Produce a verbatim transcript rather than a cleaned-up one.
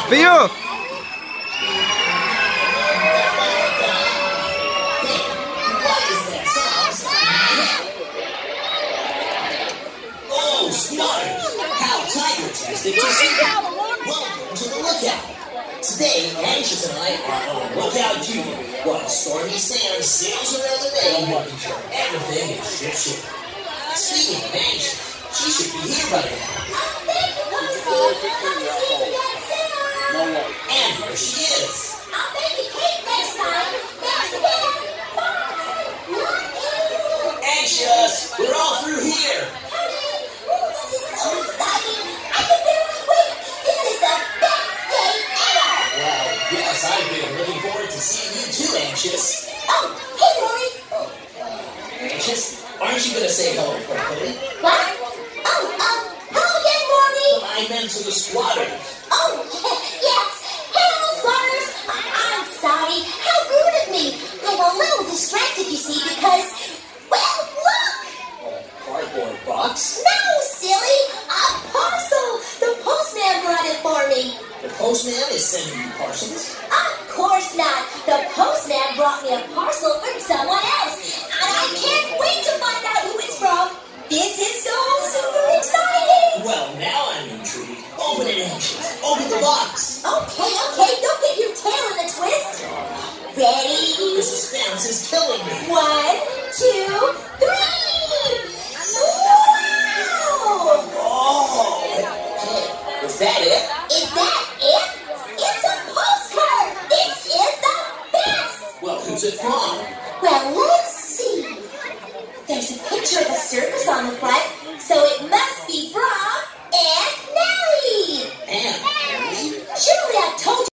Theo! Oh, Smarters! How Tiger tested to see you. Welcome to the Lookout. Today, Anxious and I are on Lookout Junior, while Stormy Sam sails around the bay, making sure everything is ship-shape. Speaking of Anxious, she should be here by now. And here she is. I'll make you cake next time. Next time. Anxious, we're all through here. This is so exciting. I can barely wait. This is the best day ever. Well, yes, I've been looking forward to seeing you too, Anxious. Oh, hey, Rory. Oh, uh, Anxious, aren't you going to say hello properly? What? Oh, um, hello again, Rory. I meant to the squatters. Oh, yes. Hello, Squatters. I- I'm sorry. How rude of me. I'm a little distracted, you see, because, well, look. A cardboard box? No, silly. A parcel. The postman brought it for me. The postman is sending you parcels? Of course not. The postman brought me a parcel from someone else, and I can't wait to find out who it's from. This is so super exciting. Well, now I'm intrigued. Open it, Anxious. Open the box. Okay, okay, don't get your tail in a twist. Ready?